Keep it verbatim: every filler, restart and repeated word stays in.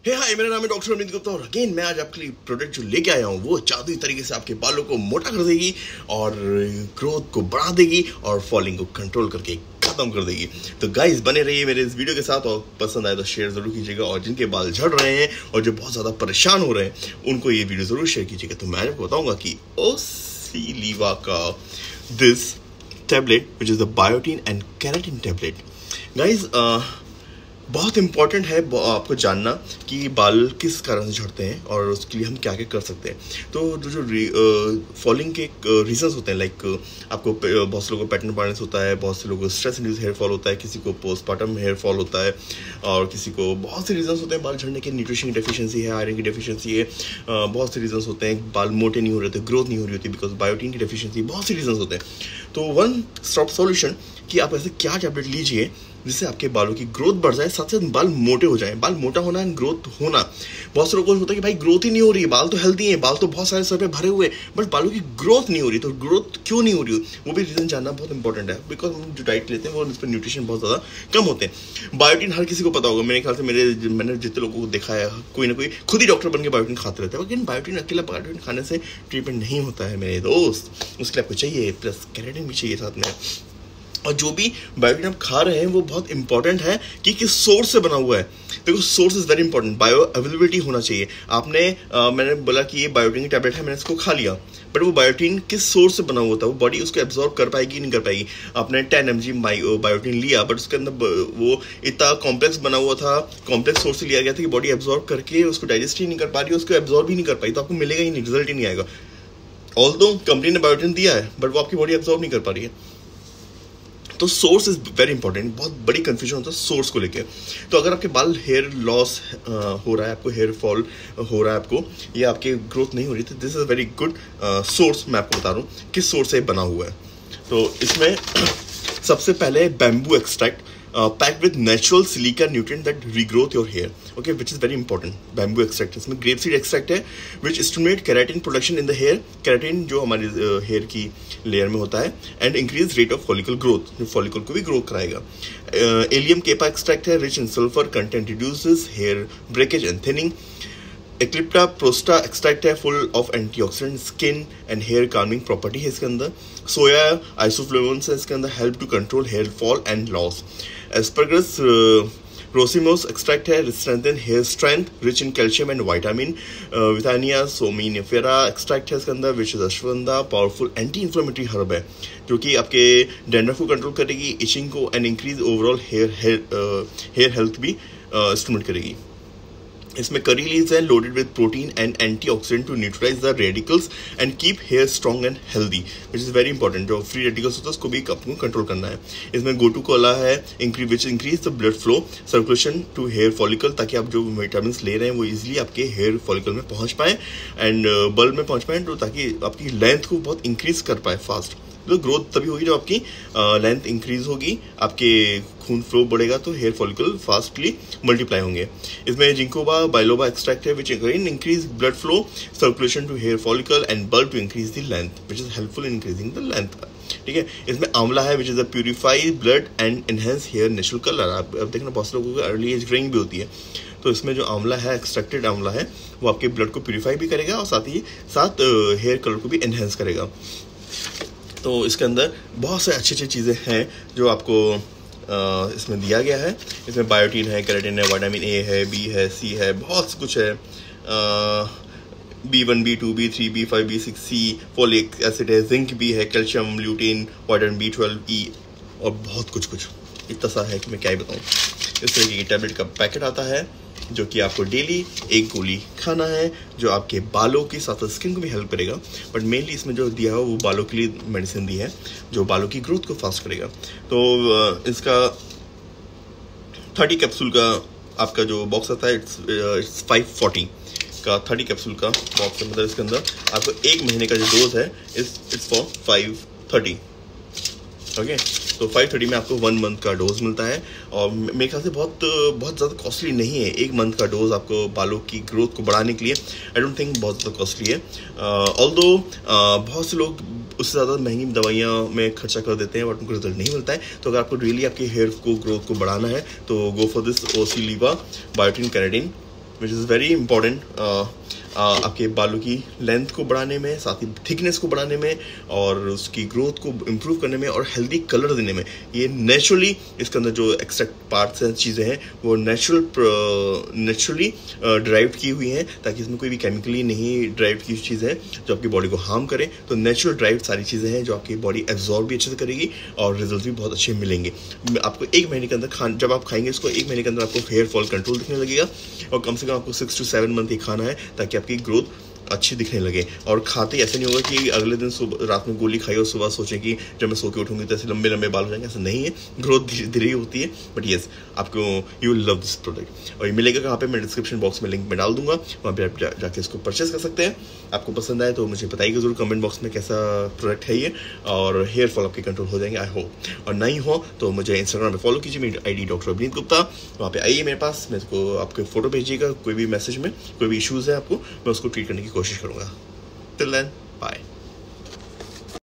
हे हाय, मेरा नाम है डॉक्टर अमित गुप्ता और अगेन मैं आज आपके लिए प्रोडक्ट जो लेके आया हूँ वो जादुई तरीके से आपके बालों को मोटा कर देगी और ग्रोथ को बढ़ा देगी और फॉलिंग को कंट्रोल करके खत्म कर देगी। तो गाइस बने रहिए मेरे इस वीडियो के साथ और पसंद आए तो शेयर जरूर कीजिएगा और जिनके बाल झड़ रहे हैं और जो बहुत ज़्यादा परेशान हो रहे हैं उनको ये वीडियो जरूर शेयर कीजिएगा। तो मैं आपको बताऊंगा कि ओसिलीवा का this tablet which is the biotin and keratin tablet. Guys बहुत इंपॉर्टेंट है आपको जानना कि बाल किस कारण से झड़ते हैं और उसके लिए हम क्या क्या कर सकते हैं। तो जो जो फॉलिंग के रीजंस होते हैं, लाइक आपको बहुत से लोगों को पैटर्न बार्नेस होता है, बहुत से लोगों को स्ट्रेस इंड्यूस हेयर फॉल होता है, किसी को पोस्टमार्टम हेयर फॉल होता है और किसी को बहुत से रीजंस होते हैं बाल झड़ने के। न्यूट्रिशन की डेफिशिएंसी है, आयरन की डेफिशिएंसी है, बहुत से रीजंस होते हैं। बाल मोटे नहीं हो रहे थे, ग्रोथ नहीं हो रही होती बिकॉज बायोटीन की डेफिशिएंसी, बहुत से रीजंस होते हैं। तो वन स्टॉप सॉल्यूशन कि आप ऐसे क्या टैबलेट लीजिए जिससे आपके बालों की ग्रोथ बढ़ जाए, साथ साथ बाल मोटे हो जाए। बाल मोटा होना एंड ग्रोथ होना, बहुत से लोगों को होता है कि भाई ग्रोथ ही नहीं हो रही है, बाल तो हेल्दी हैं, बाल तो बहुत सारे सर पे भरे हुए, बट बालों की ग्रोथ नहीं हो रही। तो ग्रोथ क्यों नहीं हो रही, वो भी रीजन जानना बहुत इंपॉर्टेंट है बिकॉज हम जो डाइट लेते हैं वो इस पर न्यूट्रिशन बहुत ज़्यादा कम होते हैं। बायोटीन हर किसी को पता होगा, मेरे ख्याल से मेरे मैंने जितने लोगों को देखा है कोई ना कोई खुद ही डॉक्टर बन के बायोटीन खाते रहते हैं। लेकिन बायोटीन अकेला बायोटीन खाने से ट्रीटमेंट नहीं होता है मेरे दोस्त, उसके लिए आपको चाहिए प्लस केराटिन भी चाहिए साथ में। और जो भी बायोटीन आप खा रहे हैं वो बहुत इंपॉर्टेंट है कि किस सोर्स से बना हुआ है। देखो source is very important, bioavailability होना चाहिए। आपने आ, मैंने बोला कि ये बायोटीन की टैबलेट है, मैंने इसको खा लिया, बट वो बायोटीन किस सोर्स से बना हुआ था, वो बॉडी उसको एब्जॉर्ब कर पाएगी नहीं कर पाएगी। आपने टेन एम जी बायोटीन लिया बट उसके अंदर वो इतना कॉम्प्लेक्स बना हुआ था, कॉम्प्लेक्स सोर्स से लिया गया था कि बॉडी एब्जॉर्ब करके उसको डाइजेस्ट ही नहीं कर पा रही, उसको एब्जॉर्ब ही नहीं कर पाई, तो आपको मिलेगा ही नहीं, रिजल्ट ही नहीं आएगा। ऑल्दो कंपनी ने बायोटीन दिया है बट वो आपकी बॉडी एब्जॉर्ब नहीं कर पा रही है। तो सोर्स इज वेरी इंपॉर्टेंट, बहुत बड़ी कंफ्यूजन होता है सोर्स को लेके। तो अगर आपके बाल हेयर लॉस हो रहा है, आपको हेयर फॉल हो रहा है, आपको या आपके ग्रोथ नहीं हो रही, तो this is a very good source. मैं आपको बता रहा हूँ किस सोर्स से बना हुआ है। तो इसमें सबसे पहले bamboo extract packed with natural silica nutrient that regrowth your hair, okay, which is very important. Bamboo extract, इसमें ग्रेप सीड एक्सट्रैक्ट है which stimulate keratin production in the hair, keratin जो हमारे हेयर uh, की layer में होता है, and increase rate of follicle growth, जो follicle को भी ग्रो कराएगा। एलियम केपा एक्सट्रैक्ट है rich in sulphur content, reduces hair breakage and thinning. एक्लिप्टा प्रोस्टा extract है full of antioxidant, skin and hair calming property है इसके अंदर। सोया आइसोफ्लेवोन्स है इसके अंदर, help to control hair fall and loss. Asparagus racemosus extract है strengthen hair strength, rich in calcium and vitamin. Withania somnifera extract है इसके अंदर which is ashwagandha, powerful anti inflammatory herb है जो कि आपके डैंड्रफ को कंट्रोल करेगी, इचिंग को and increase overall hair hair health भी स्टिमुलेट करेगी। इसमें करी लीव्स है loaded with protein and antioxidant to neutralise the radicals and keep hair strong and healthy, which is very important. जो free radicals होता है उसको भी आपको कंट्रोल करना है। इसमें गोटू कोला है which increase the blood flow circulation to hair follicle, ताकि आप जो विटामिन ले रहे हैं वो इजिली आपके हेयर फॉलिकल में पहुंच पाए एंड बल्ब में पहुंच पाए, तो ताकि आपकी लेंथ को बहुत इंक्रीज कर पाए फास्ट। तो ग्रोथ तभी होगी जब आपकी लेंथ इंक्रीज होगी, आपके खून फ्लो बढ़ेगा तो हेयर फॉलिकल फास्टली मल्टीप्लाई होंगे। इसमें जिंकोबा बाइलोबा एक्सट्रैक्ट है which increase blood flow circulation to hair follicle and bulb to increase the length, which is helpful in increasing the length. ठीक है, इसमें आंवला है which is a purify blood and enhance hair natural colour. आप अब देखना बहुत से लोगों को अर्ली एज ग्रेइंग भी होती है, तो इसमें जो आंवला है एक्सट्रैक्टेड आंवला है वो आपके ब्लड को प्यूरिफाई भी करेगा और साथ ही साथ हेयर कलर को भी एनहेंस करेगा। तो इसके अंदर बहुत से अच्छी अच्छी चीज़ें हैं जो आपको आ, इसमें दिया गया है। इसमें बायोटीन है, केराटिन है, विटामिन ए है, बी है, सी है, बहुत कुछ है। B one, B two, B three, B five, B six, C, folic acid है, जिंक भी है, calcium, lutein, vitamin B twelve, E और बहुत कुछ कुछ इतना सा है कि मैं क्या ही बताऊँ। इस तरीके की टैबलेट का पैकेट आता है जो कि आपको डेली एक गोली खाना है, जो आपके बालों के साथ साथ स्किन को भी हेल्प करेगा, बट मेनली इसमें जो दिया है वो बालों के लिए मेडिसिन दी है जो बालों की ग्रोथ को फास्ट करेगा। तो इसका थर्टी कैप्सूल का आपका जो बॉक्स आता है इट्स फाइव फोर्टी का थर्टी कैप्सूल का बॉक्स है, मतलब इसके अंदर आपको एक महीने का जो डोज है it's for five thirty, okay. तो फाइव थर्टी में आपको वन मंथ का डोज मिलता है और मेरे ख्याल से बहुत बहुत ज़्यादा कॉस्टली नहीं है। एक मंथ का डोज आपको बालों की ग्रोथ को बढ़ाने के लिए आई डोंट थिंक बहुत ज़्यादा कॉस्टली है। ऑल्दो बहुत से लोग उससे ज़्यादा महंगी दवाइयाँ में खर्चा कर देते हैं बट उनको रिजल्ट नहीं मिलता है। तो अगर आपको रियली आपके हेयर को ग्रोथ को बढ़ाना है तो गो फॉर दिस ओसिलीवा biotin keratin which is very important आपके बालों की लेंथ को बढ़ाने में, साथ ही थिकनेस को बढ़ाने में और उसकी ग्रोथ को इम्प्रूव करने में और हेल्दी कलर देने में। ये नेचुरली इसके अंदर जो एक्सट्रैक्ट पार्ट्स हैं, चीज़ें हैं, वो नेचुरल नेचुरली ड्राइव की हुई हैं, ताकि इसमें कोई भी केमिकली नहीं ड्राइव की चीज़ें हैं जो आपकी बॉडी को हार्म करे। तो नेचुरल ड्राइव सारी चीज़ें हैं जो आपकी बॉडी एब्जॉर्ब भी अच्छे से करेगी और रिजल्ट भी बहुत अच्छे मिलेंगे। आपको एक महीने के अंदर खान जब आप खाएंगे इसको, एक महीने के अंदर आपको हेयर फॉल कंट्रोल दिखने लगेगा और कम से कम आपको सिक्स टू सेवन मंथ ही खाना है ताकि आपकी ग्रोथ अच्छी दिखने लगे। और खाते ऐसे नहीं होगा कि अगले दिन सुबह रात में गोली खाई और सुबह सोचें कि जब मैं सो के उठूंगी तो ऐसे लंबे लंबे बाल हो जाएंगे। ऐसा नहीं है, ग्रोथ धीरे धीरे ही होती है। बट येस, आपको you will love this product. और ये मिलेगा कहाँ पे, मैं डिस्क्रिप्शन बॉक्स में लिंक में डाल दूंगा, वहाँ पे आप जा, जाके इसको परचेस कर सकते हैं। आपको पसंद आए तो मुझे बताइएगा जरूर कमेंट बॉक्स में कैसा प्रोडक्ट है ये, और हेयर फॉल आपके कंट्रोल हो जाएंगे आई होप। और नहीं हो तो मुझे इंस्टाग्राम पे फॉलो कीजिए, मेरी आई डी डॉक्टर अभिनीत गुप्ता, वहाँ पे आइए मेरे पास, मेरे को आपके फोटो भेजिएगा कोई भी मैसेज में, कोई भी इशूज़ है आपको, मैं उसको ट्रीट करने की कोशिश करूँगा। Till then, bye.